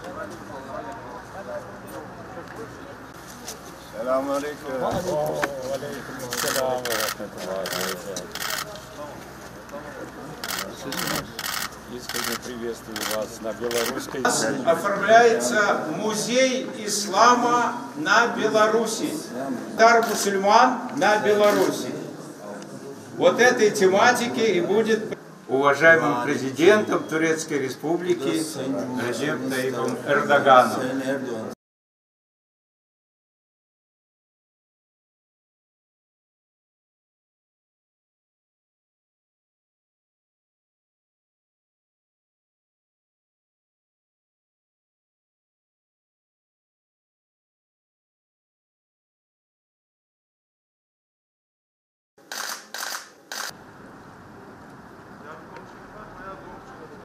Selamünaleyküm. Aleykümselam ve rahmetullahi. Искренне приветствую вас на белорусской сцене. Оформляется музей ислама на Беларуси. Дар мусульман на Беларуси. Вот этой тематики и будет уважаемым президентом Турецкой Республики Реджеп Таyyip Эрдоганом.